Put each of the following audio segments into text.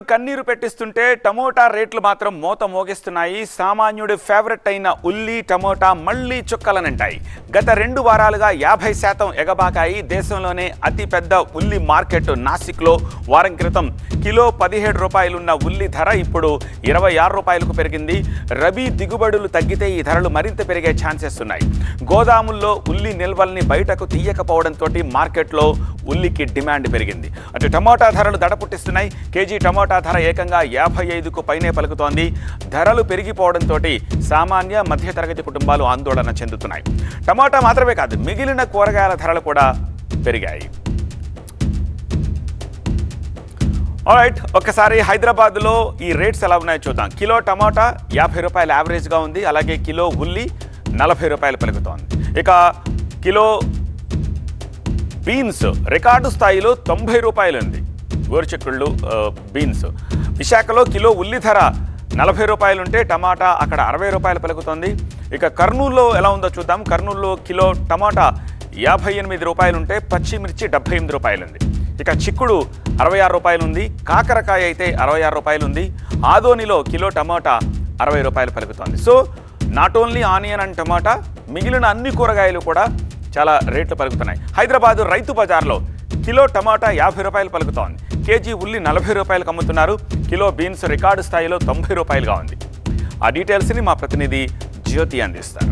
కన్నీరు పెట్టిస్తుంటే టమోటా రేట్లు మాత్రం మోత మోగిస్తున్నాయి. సామాన్యుడి ఫేవరెట్ అయిన ఉల్లి టమోటా మళ్లీ చుక్కలనంటాయి. గత 2 వారాలుగా 50% ఎగబాకాయి. దేశంలోనే అతిపెద్ద ఉల్లి మార్కెట్ నాసిక్లో వారం క్రితం కిలో 17 రూపాయలున్న ఉల్లి ధర ఇప్పుడు 26 రూపాయలకు పెరిగింది. రబీ దిగుబడులు తగ్గితే ఈ ధరలు మరింత పెరిగే ఛాన్సెస్ ఉన్నాయి. గోదాముల్లో ఉల్లి నిల్వల్ని బయటకు తీయకపోవడంతో మార్కెట్లో ఉల్లికి డిమాండ్ పెరిగింది. అటు టమోటా ధరలు దడపుట్టిస్తున్నాయి. కేజీ టమోటా ధర ఏకంగా 55కు పైనే పలుకుతోంది. ధరలు పెరిగిపోవడంతో సామాన్య మధ్యతరగతి కుటుంబాలు ఆందోళన చెందుతున్నాయి. టమోటా మాత్రమే కాదు, మిగిలిన కూరగాయల ధరలు కూడా పెరిగాయి. ఆల్రైట్, ఒక్కసారి హైదరాబాద్లో ఈ రేట్స్ ఎలా ఉన్నాయో చూద్దాం. కిలో టమోటా 50 రూపాయలు యావరేజ్గా ఉంది. అలాగే కిలో ఉల్లి 40 రూపాయలు పలుకుతోంది. ఇక కిలో బీన్స్ రికార్డు స్థాయిలో 90 రూపాయలు ఉంది. గోరుచిక్కుళ్ళు బీన్స్. విశాఖలో కిలో ఉల్లి ధర 40 రూపాయలు ఉంటే టమాటా అక్కడ 60 రూపాయలు పలుకుతుంది. ఇక కర్నూలులో ఎలా ఉందో చూద్దాం. కర్నూలులో కిలో టమాటా 58 రూపాయలు ఉంటే పచ్చిమిర్చి 78 రూపాయలు ఉంది. ఇక చిక్కుడు 66 రూపాయలు ఉంది. కాకరకాయ అయితే 66 రూపాయలు ఉంది. ఆదోనిలో కిలో టమాటా 60 రూపాయలు పలుకుతోంది. So not only onion and tomato, మిగిలిన అన్ని కూరగాయలు కూడా చాలా రేట్లు పలుకుతున్నాయి. హైదరాబాదు రైతు బజార్లో కిలో టమాటా 50 రూపాయలు పలుకుతోంది. కేజీ ఉల్లి 40 రూపాయలకు అమ్ముతున్నారు. కిలో బీన్స్ రికార్డు స్థాయిలో 90 రూపాయలుగా ఉంది. ఆ డీటెయిల్స్ని మా ప్రతినిధి జ్యోతి అందిస్తారు.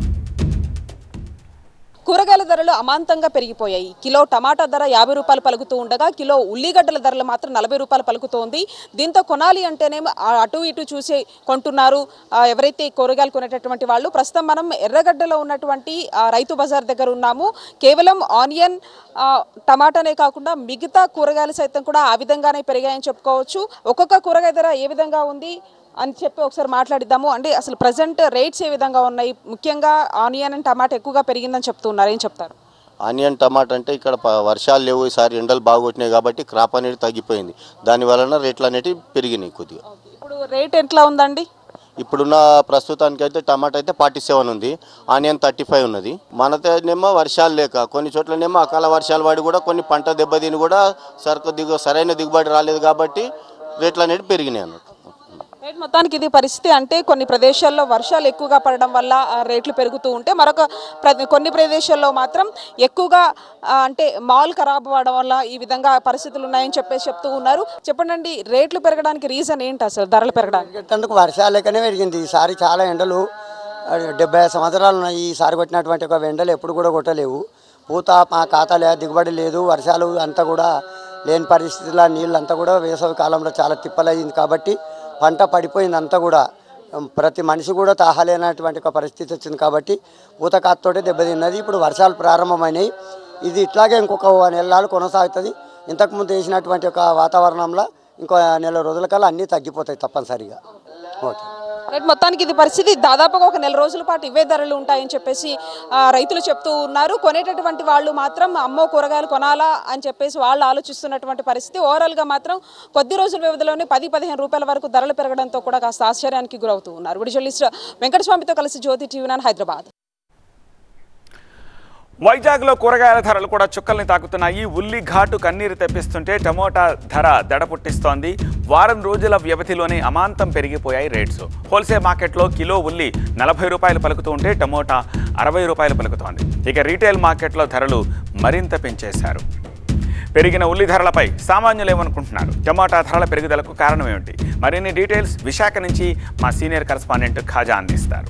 కూరగాయల ధరలు అమాంతంగా పెరిగిపోయాయి. కిలో టమాటా ధర 50 రూపాయలు పలుకుతూ ఉండగా కిలో ఉల్లిగడ్డల ధరలు మాత్రం 40 రూపాయలు పలుకుతోంది. దీంతో కొనాలి అంటేనే అటు ఇటు చూసి కొంటున్నారు ఎవరైతే కూరగాయలు కొనేటటువంటి వాళ్ళు. ప్రస్తుతం మనం ఎర్రగడ్డలో ఉన్నటువంటి రైతు బజార్ దగ్గర ఉన్నాము. కేవలం ఆనియన్ టమాటానే కాకుండా మిగతా కూరగాయలు సైతం కూడా ఆ విధంగానే పెరిగాయని చెప్పుకోవచ్చు. ఒక్కొక్క కూరగాయ ధర ఏ విధంగా ఉంది అని చెప్పి ఒకసారి మాట్లాడిద్దాము. అంటే అసలు ప్రజెంట్ రేట్స్ ఏ విధంగా ఉన్నాయి? ముఖ్యంగా ఆనియన్ అండ్ టమాటా ఎక్కువగా పెరిగిందని చెప్తున్నారు. ఏం చెప్తారు? ఆనియన్ టమాటా అంటే ఇక్కడ వర్షాలు లేవు, ఈసారి ఎండలు బాగా కొట్టినాయి కాబట్టి క్రాప్ అనేది తగ్గిపోయింది. దాని వలన రేట్లు అనేవి పెరిగినాయి కొద్దిగా. ఇప్పుడు రేట్ ఎట్లా ఉందండి? ఇప్పుడున్న ప్రస్తుతానికి అయితే టమాటా అయితే 47 ఉంది, ఆనియన్ 35 ఉన్నది. మనతోనేమో వర్షాలు లేక కొన్ని చోట్లనేమో అకాల వర్షాలు పడి కూడా కొన్ని పంట దెబ్బతిని కూడా సరైన దిగుబడి రాలేదు కాబట్టి రేట్లు అనేవి పెరిగినాయి అన్నట్టు. మొత్తానికి ఇది పరిస్థితి. అంటే కొన్ని ప్రదేశాల్లో వర్షాలు ఎక్కువగా పడడం వల్ల రేట్లు పెరుగుతూ ఉంటే కొన్ని ప్రదేశాల్లో మాత్రం ఎక్కువగా అంటే మాల్ ఖరాబ్ అవ్వడం వల్ల ఈ విధంగా పరిస్థితులు ఉన్నాయని చెప్తూ ఉన్నారు. చెప్పండి, రేట్లు పెరగడానికి రీజన్ ఏంటి? అసలు ధరలు పెరగడానికి వర్షాలు లేకనే పెరిగింది. ఈసారి చాలా ఎండలు 70 సంవత్సరాలు ఉన్నాయి. ఈసారి కొట్టినటువంటి ఒక ఎండలు ఎప్పుడు కూడా కొట్టలేవు. పూత మా ఖాతాలే దిగుబడి లేదు. వర్షాలు అంతా కూడా లేని పరిస్థితుల్లో నీళ్ళు అంతా కూడా వేసవి కాలంలో చాలా తిప్పలయ్యింది కాబట్టి పంట పడిపోయింది అంతా కూడా. ప్రతి మనిషి కూడా తాహలేనటువంటి ఒక పరిస్థితి వచ్చింది కాబట్టి పూత కాతతోటే దెబ్బతిన్నది. ఇప్పుడు వర్షాలు ప్రారంభమైనాయి. ఇది ఇట్లాగే ఇంకొక నెలలు కొనసాగుతుంది. ఇంతకుముందు వేసినటువంటి ఒక వాతావరణంలో ఇంకో నెల రోజుల కల్లా అన్నీ తగ్గిపోతాయి తప్పనిసరిగా. ఓకే, మొత్తానికి ఇది పరిస్థితి. దాదాపుగా ఒక నెల రోజుల పాటు ఇవే ధరలు ఉంటాయని చెప్పేసి రైతులు చెప్తూ ఉన్నారు. కొనేటటువంటి వాళ్ళు మాత్రం అమ్మో కూరగాయలు కొనాలా అని చెప్పేసి వాళ్ళు ఆలోచిస్తున్నటువంటి పరిస్థితి. ఓవరాల్గా మాత్రం కొద్ది రోజుల వ్యవధిలోనే 10-15 రూపాయల వరకు ధరలు పెరగడంతో కూడా కాస్త ఆశ్చర్యానికి గురవుతూ ఉన్నారు. వీడియో జర్నలిస్ట్ వెంకటస్వామితో కలిసి జ్యోతి టీవీ9 హైదరాబాద్. వైజాగ్లో కూరగాయల ధరలు కూడా చుక్కల్ని తాకుతున్నాయి. ఉల్లి ఘాటు కన్నీరు తెప్పిస్తుంటే టమోటా ధర దడ పుట్టిస్తోంది. వారం రోజుల వ్యవధిలోనే అమాంతం పెరిగిపోయాయి రేట్స్. హోల్సేల్ మార్కెట్లో కిలో ఉల్లి 40 రూపాయలు పలుకుతూ ఉంటే టమోటా 60 రూపాయలు పలుకుతోంది. ఇక రీటైల్ మార్కెట్లో ధరలు మరింత పెంచేశారు. పెరిగిన ఉల్లి ధరలపై సామాన్యులు ఏమనుకుంటున్నారు? టమోటా ధరల పెరుగుదలకు కారణం ఏమిటి? మరిన్ని డీటెయిల్స్ విశాఖ నుంచి మా సీనియర్ కరెస్పాండెంట్ ఖాజా అందిస్తారు.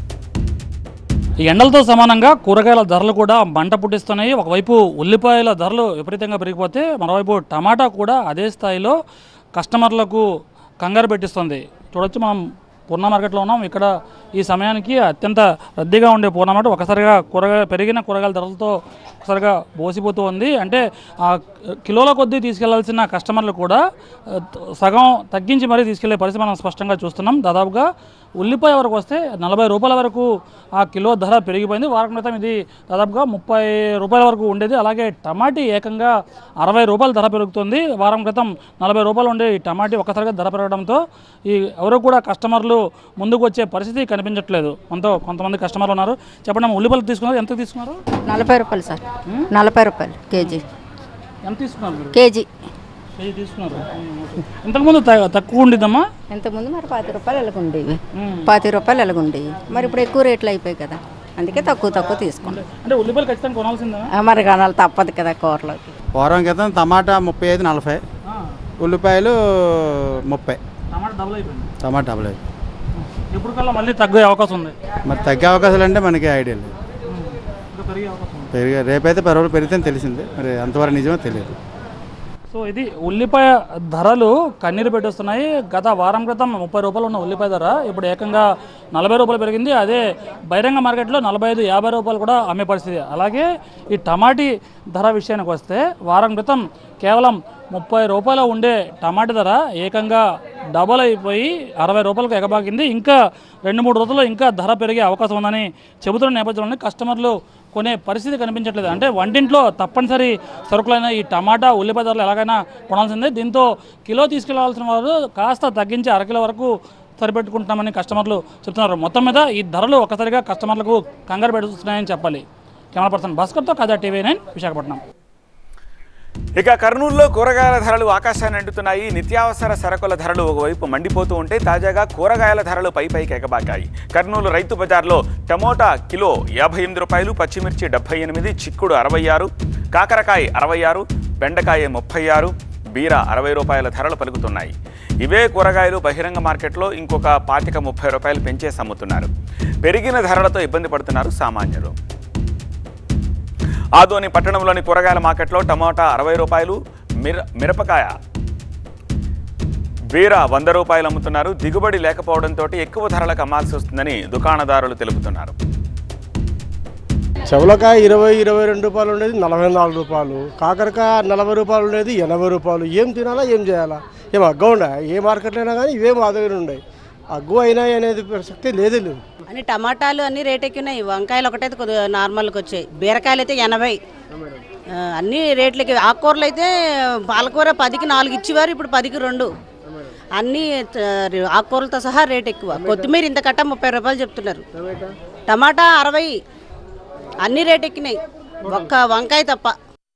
ఈ ఎండలతో సమానంగా కూరగాయల ధరలు కూడా మంట పుట్టిస్తున్నాయి. ఒకవైపు ఉల్లిపాయల ధరలు విపరీతంగా పెరిగిపోతే మరోవైపు టమాటా కూడా అదే స్థాయిలో కస్టమర్లకు కంగారు పెట్టిస్తుంది. చూడొచ్చు, మనం పూర్ణ మార్కెట్లో ఉన్నాం. ఇక్కడ ఈ సమయానికి అత్యంత రద్దీగా ఉండే పూర్ణ మార్కెట్ ఒకసారిగా పెరిగిన కూరగాయల ధరలతో ఒకసారిగా బోసిపోతూ ఉంది. అంటే ఆ కిలోల కొద్దీ తీసుకెళ్లాల్సిన కస్టమర్లు కూడా సగం తగ్గించి మరీ తీసుకెళ్లే పరిస్థితి మనం స్పష్టంగా చూస్తున్నాం. దాదాపుగా ఉల్లిపాయ వరకు వస్తే 40 రూపాయల వరకు ఆ కిలో ధర పెరిగిపోయింది. వారం క్రితం ఇది దాదాపుగా 30 రూపాయల వరకు ఉండేది. అలాగే టమాటీ ఏకంగా 60 రూపాయల ధర పెరుగుతుంది. వారం క్రితం 40 రూపాయలు ఉండే ఈ టమాటీ ఒక్కసారిగా ధర పెరగడంతో ఎవరు కూడా కస్టమర్లు ముందుకు వచ్చే పరిస్థితి కనిపించట్లేదు. మనతో కొంతమంది కస్టమర్లు ఉన్నారు. చెప్పండి, ఉల్లిపాయలు తీసుకున్నారు, ఎంత తీసుకున్నారు? 40 రూపాయలు సార్. 40 రూపాయలు కేజీ. ఎంత తీసుకున్నారు? కేజీ కేజీ తీసుకున్నారు. ఇంతకుముందు తక్కువ ఉండిద్దమ్మా? ఇంతకుముందు మరి 10 రూపాయలు ఎలాగుండేవి, 10 రూపాయలు ఎలాగుండేవి. మరి ఇప్పుడు ఎక్కువ రేట్లు అయిపోయాయి కదా, అందుకే తక్కువ తీసుకున్నాం. అంటే ఉల్లిపాయలు ఖచ్చితంగా కొనాల్సిందా? మరి కొనాలి, తప్పదు కదా కూరలోకి. వారం క్రితం టమాటా 35-40, ఉల్లిపాయలు 30. టమాటా డబుల్ అయిపోయింది. టమాటా డబుల్ అయిపోయింది. ఇప్పుడు కల్లా మళ్ళీ తగ్గే అవకాశం ఉంది. మరి తగ్గే అవకాశాలు అంటే మనకి ఐడియా లేదు. పెరిగే అవకాశం ఉంది. రేపైతే 10 రూపాయలు పెరిగితే తెలిసింది, మరి అంతవరకు నిజమో తెలియదు. సో ఇది ఉల్లిపాయ ధరలు కన్నీరు పెట్టేస్తున్నాయి. గత వారం క్రితం 30 రూపాయలు ఉన్న ఉల్లిపాయ ధర ఇప్పుడు ఏకంగా 40 రూపాయలు పెరిగింది. అదే బహిరంగ మార్కెట్లో 45-50 రూపాయలు కూడా అమ్మే పరిస్థితి. అలాగే ఈ టమాటీ ధర విషయానికి వస్తే వారం క్రితం కేవలం 30 రూపాయలు ఉండే టమాటా ధర ఏకంగా డబల్ అయిపోయి 60 రూపాయలకు ఎగబాకింది. ఇంకా 2-3 రోజుల్లో ఇంకా ధర పెరిగే అవకాశం ఉందని చెబుతున్న నేపథ్యంలోనే కస్టమర్లు కొనే పరిస్థితి కనిపించట్లేదు. అంటే వంటింట్లో తప్పనిసరి సరుకులైన ఈ టమాటా ఉల్లిపాయ ధరలు ఎలాగైనా కొనాల్సిందే. దీంతో కిలో తీసుకెళ్లాల్సిన వారు కాస్త తగ్గించి అరకిలో వరకు సరిపెట్టుకుంటున్నామని కస్టమర్లు చెప్తున్నారు. మొత్తం మీద ఈ ధరలు ఒక్కసారిగా కస్టమర్లకు కంగారు పెడుతున్నాయని చెప్పాలి. కెమెరా పర్సన్ భాస్కర్తో కథా TV9 విశాఖపట్నం. ఇక కర్నూలులో కూరగాయల ధరలు ఆకాశాన్ని అంటుతున్నాయి. నిత్యావసర సరుకుల ధరలు ఒకవైపు మండిపోతూ ఉంటే తాజాగా కూరగాయల ధరలు పైకి ఎగబాకాయి. కర్నూలు రైతు బజార్లో టమోటా కిలో 58 రూపాయలు, పచ్చిమిర్చి 78, చిక్కుడు 66, కాకరకాయ 66, బెండకాయ 36, బీర 60 రూపాయల ధరలు పలుకుతున్నాయి. ఇవే కూరగాయలు బహిరంగ మార్కెట్లో ఇంకొక 25-30 రూపాయలు పెంచేసి అమ్ముతున్నారు. పెరిగిన ధరలతో ఇబ్బంది పడుతున్నారు సామాన్యులు. ఆదోని పట్టణంలోని కూరగాయల మార్కెట్లో టమోటా 60 రూపాయలు, మిరపకాయ బీర 100 రూపాయలు అమ్ముతున్నారు. దిగుబడి లేకపోవడంతో ఎక్కువ ధరలకు అమ్మాల్సి వస్తుందని దుకాణదారులు తెలుపుతున్నారు. చెవలకాయ 20-22 రూపాయలు ఉండేది 44 రూపాయలు, కాకరకాయ 40 రూపాయలు ఉండేది 80 రూపాయలు. ఏం తినాలా, ఏం చేయాలా, ఏం అగ్గ ఉండే, ఏ మార్కెట్లో అయినా కానీ ఇవే మా దగ్గర ఉన్నాయి. అగ్గు అయినాయి అనేది ప్రసక్తి లేదు. అన్ని టమాటాలు అన్ని రేట్ ఎక్కినాయి. వంకాయలు ఒకటైతే కొద్దిగా నార్మల్కి వచ్చాయి. బీరకాయలు అయితే 80. అన్ని రేట్లకి. ఆకుకూరలు అయితే పాలకూర 10కి 4 ఇచ్చేవారు, ఇప్పుడు 10కి 2. అన్ని ఆకుకూరలతో సహా రేట్ ఎక్కువ. కొత్తిమీర ఇంత కట్ట 30 రూపాయలు చెప్తున్నారు. టమాటా 60. అన్ని రేట్ ఎక్కినాయి, ఒక్క వంకాయ తప్ప.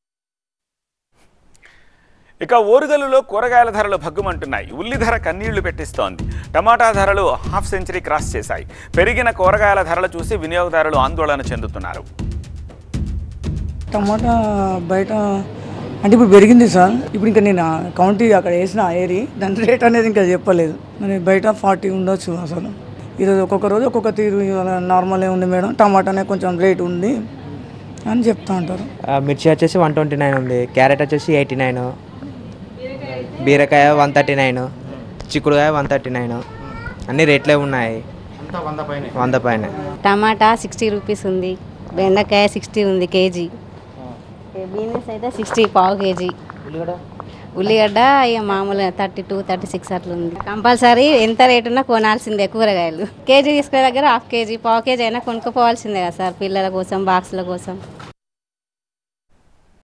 ఇక ఓరుగల్లులో కూరగాయల ధరలు భగ్గుమంటున్నాయి. ఉల్లి ధర కన్నీళ్లు పెట్టిస్తోంది. టమాటా ధరలు హాఫ్ సెంచరీ క్రాస్ చేశాయి. పెరిగిన కూరగాయల ధరలు చూసి వినియోగదారులు ఆందోళన చెందుతున్నారు. టమాటా బయట అంటే ఇప్పుడు పెరిగింది సార్. ఇప్పుడు ఇంకా నేను కౌంటీ అక్కడ వేసిన ఏరి దాని రేట్ అనేది ఇంకా చెప్పలేదు. మరి బయట 40 ఉండొచ్చు అసలు. ఈరోజు ఒక్కొక్క రోజు ఒక్కొక్క తీరు నార్మలే ఉంది మేడం. టమాటానే కొంచెం రేట్ ఉంది అని చెప్తా ఉంటారు. మిర్చి వచ్చేసి 129 ఉంది, క్యారెట్ వచ్చేసి 89, బీరకాయ 139, చిక్కుడుకాయ 139. అన్ని రేట్లే ఉన్నాయి, 100 పైన. టమాటా 60 రూపీస్ ఉంది, బెండకాయ 60 ఉంది కేజీ, బీనెస్ అయితే 60 పావు కేజీ, ఉల్లిగడ్డ ఇక మామూలు 32-36 అట్లా ఉంది. కంపల్సరీ ఎంత రేట్ ఉన్నా కొనాల్సిందే కూరగాయలు. కేజీ తీసుకునే దగ్గర హాఫ్ కేజీ, పావు కేజీ అయినా కొనుక్కోపోవాల్సిందే కదా సార్, పిల్లల కోసం, బాక్సుల కోసం.